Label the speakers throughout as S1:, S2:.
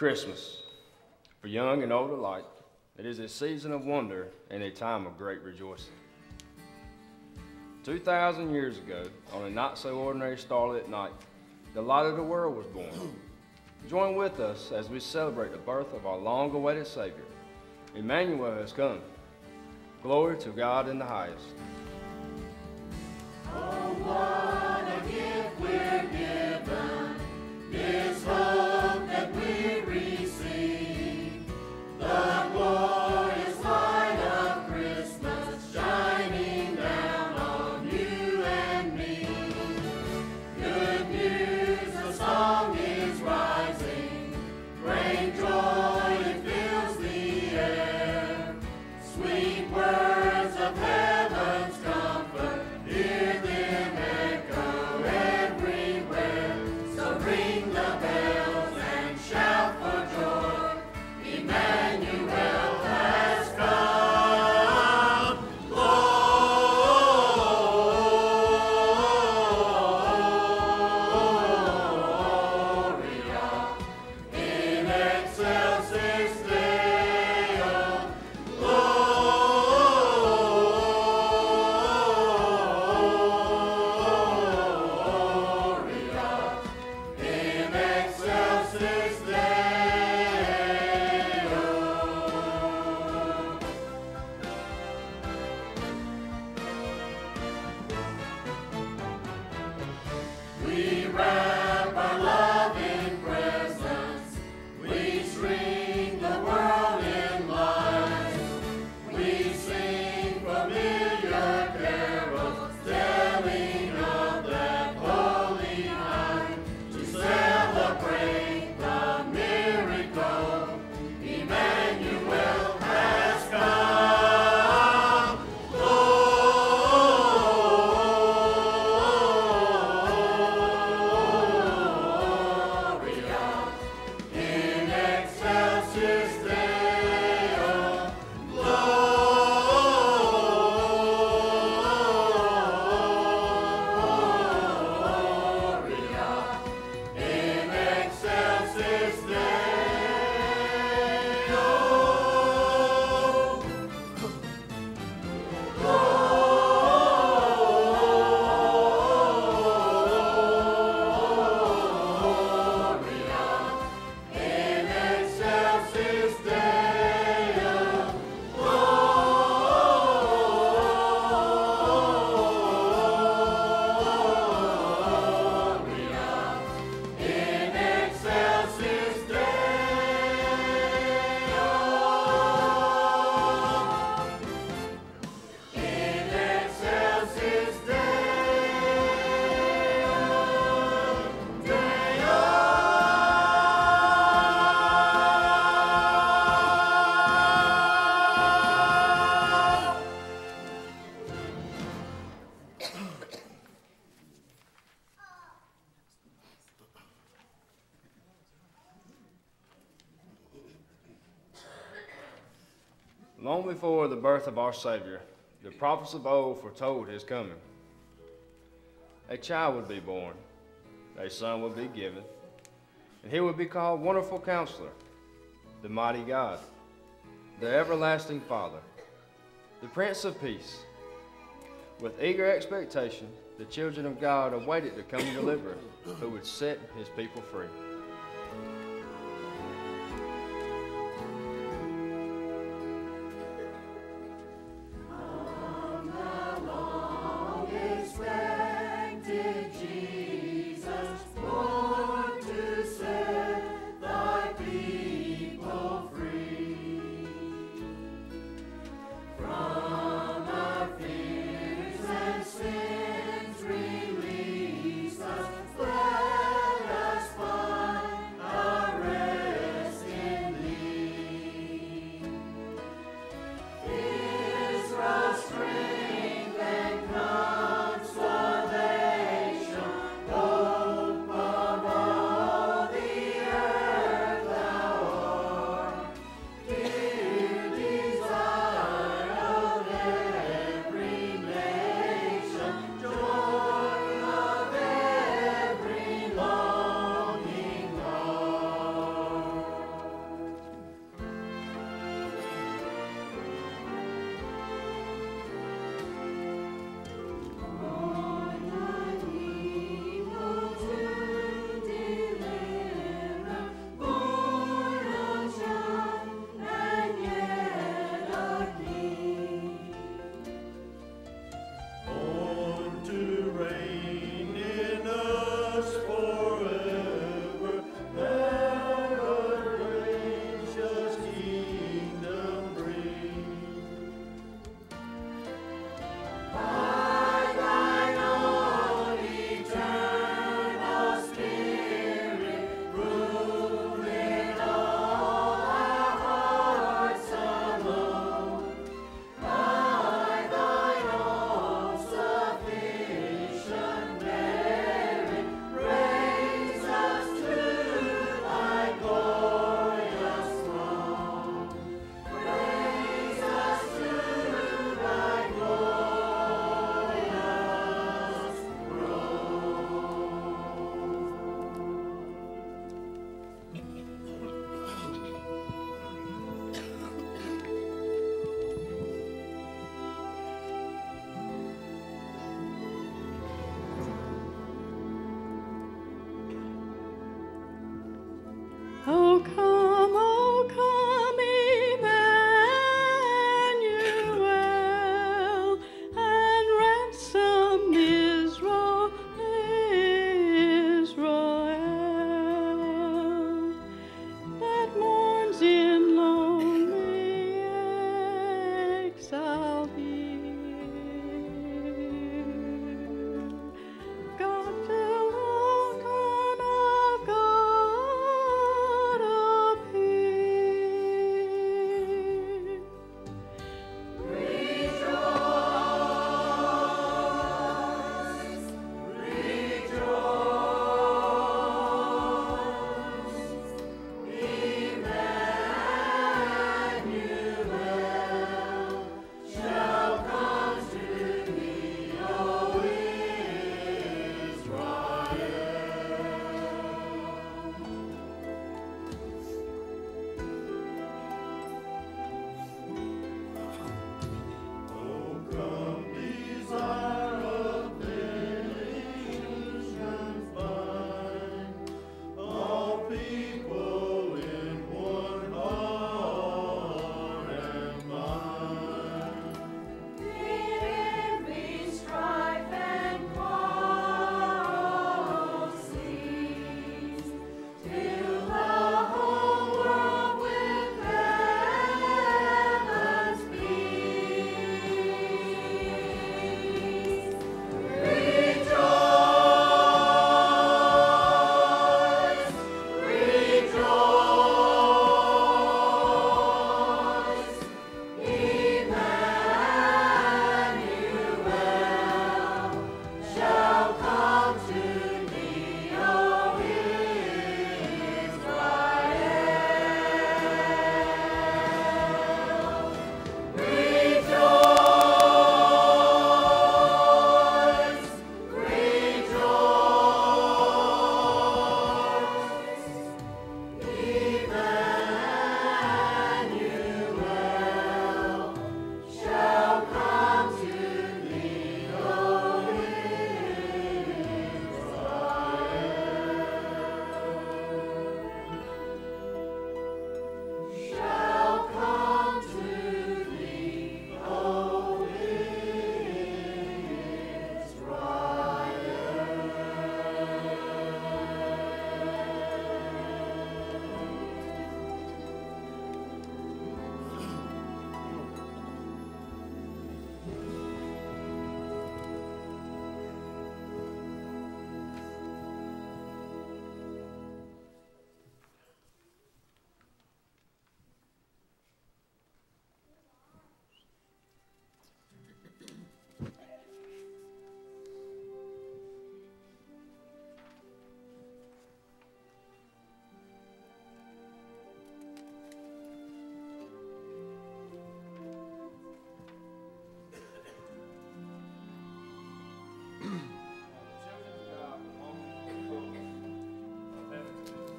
S1: Christmas, for young and old alike, it is a season of wonder and a time of great rejoicing. 2,000 years ago, on a not so ordinary starlit night, the light of the world was born. Join with us as we celebrate the birth of our long-awaited Savior. Emmanuel has come. Glory to God in the highest.
S2: Oh, what a gift we're given, this hope that we receive, the glorious light of Christmas shining down on you and me. Good news, the song is rising, great joy it fills the air, sweet words of heaven's comfort, hear them echo everywhere. So ring the bells and shout for joy, Emmanuel has come. Gloria in excelsis Deo. Gloria in excelsis Deo. We wrap our love in presents, we string the world in lights, we sing familiar carols, telling of that holy night, to celebrate the miracle, Emmanuel has come. Gloria in excelsis Deo. Gloria in excelsis Deo. Gloria in excelsis Deo. Gloria in excelsis Deo. In excelsis
S1: Long before the birth of our Savior, the prophets of old foretold his coming. A child would be born, a son would be given, and he would be called Wonderful Counselor, the Mighty God, the Everlasting Father, the Prince of Peace. With eager expectation, the children of God awaited the coming deliverer who would set his people free.
S2: expected Jesus, born to set thy people free. From our fears and sins release us, let us find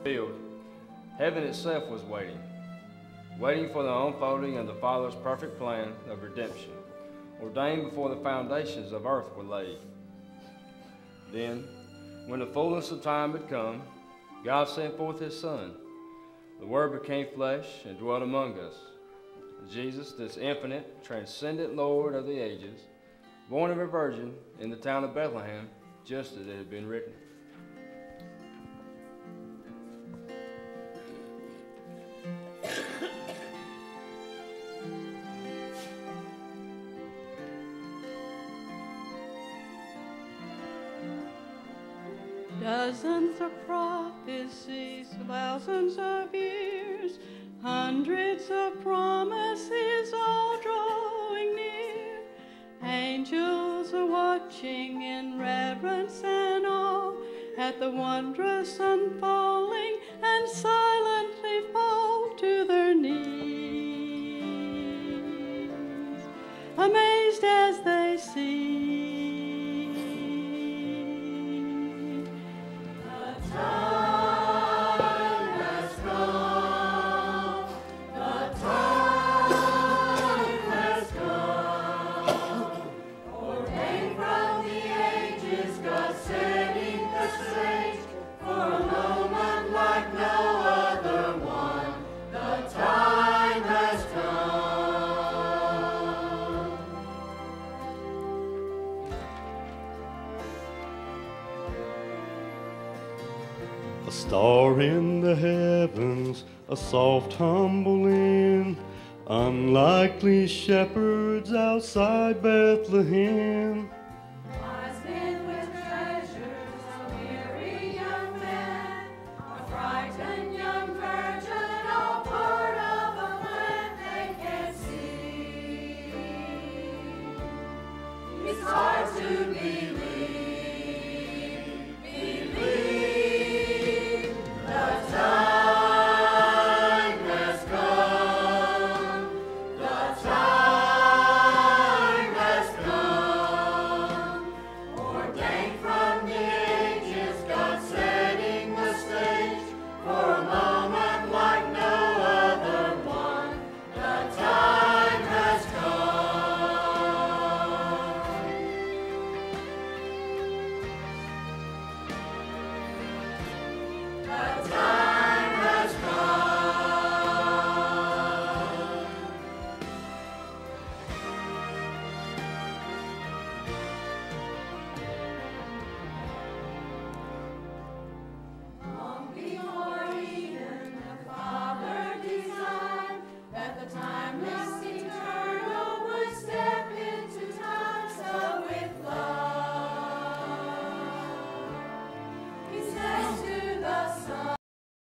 S1: fulfilled, heaven itself was waiting for the unfolding of the Father's perfect plan of redemption, ordained before the foundations of earth were laid. Then, when the fullness of time had come, God sent forth his Son. The Word became flesh and dwelt among us. Jesus, this infinite, transcendent Lord of the ages, born of a virgin in the town of Bethlehem, just as it had been written.
S3: Dozens of prophecies, thousands of years, hundreds of promises all drawing near. Angels are watching in reverence and awe at the wondrous unfolding and silently fall to their knees, amazed as they see.
S4: A star in the heavens, a soft humble inn, unlikely shepherds outside Bethlehem.
S2: Wise men with treasures, a weary young man, a frightened young virgin, all part of a plan they can't see. It's hard to believe. The time